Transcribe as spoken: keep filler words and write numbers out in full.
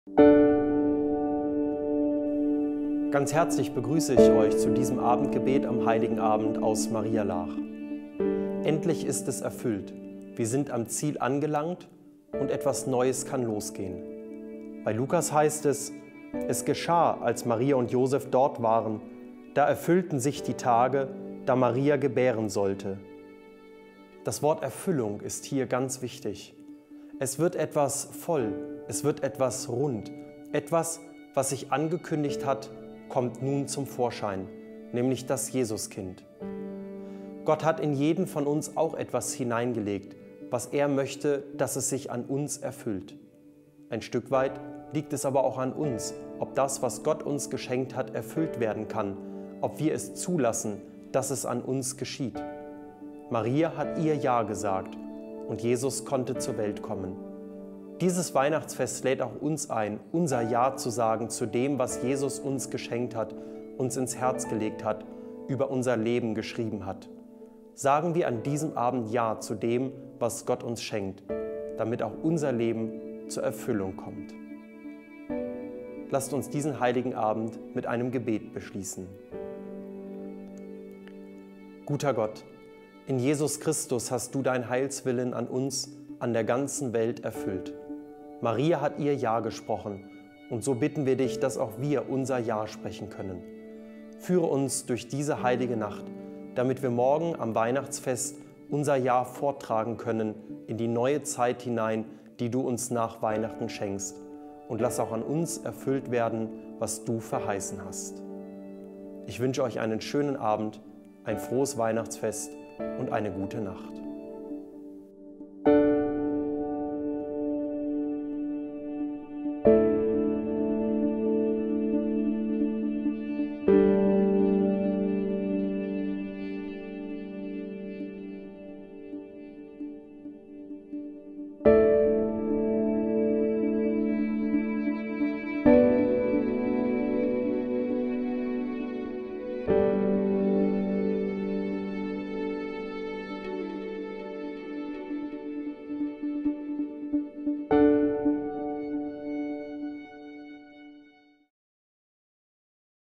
Ganz herzlich begrüße ich euch zu diesem Abendgebet am Heiligen Abend aus Marialach. Endlich ist es erfüllt. Wir sind am Ziel angelangt und etwas Neues kann losgehen. Bei Lukas heißt es, es geschah, als Maria und Josef dort waren, da erfüllten sich die Tage, da Maria gebären sollte. Das Wort Erfüllung ist hier ganz wichtig. Es wird etwas voll, es wird etwas rund, etwas, was sich angekündigt hat, kommt nun zum Vorschein, nämlich das Jesuskind. Gott hat in jeden von uns auch etwas hineingelegt, was er möchte, dass es sich an uns erfüllt. Ein Stück weit liegt es aber auch an uns, ob das, was Gott uns geschenkt hat, erfüllt werden kann, ob wir es zulassen, dass es an uns geschieht. Maria hat ihr Ja gesagt und Jesus konnte zur Welt kommen. Dieses Weihnachtsfest lädt auch uns ein, unser Ja zu sagen zu dem, was Jesus uns geschenkt hat, uns ins Herz gelegt hat, über unser Leben geschrieben hat. Sagen wir an diesem Abend Ja zu dem, was Gott uns schenkt, damit auch unser Leben zur Erfüllung kommt. Lasst uns diesen heiligen Abend mit einem Gebet beschließen. Guter Gott, in Jesus Christus hast du dein Heilswillen an uns, an der ganzen Welt erfüllt. Maria hat ihr Ja gesprochen und so bitten wir dich, dass auch wir unser Ja sprechen können. Führe uns durch diese heilige Nacht, damit wir morgen am Weihnachtsfest unser Ja vortragen können in die neue Zeit hinein, die du uns nach Weihnachten schenkst. Und lass auch an uns erfüllt werden, was du verheißen hast. Ich wünsche euch einen schönen Abend, ein frohes Weihnachtsfest und eine gute Nacht.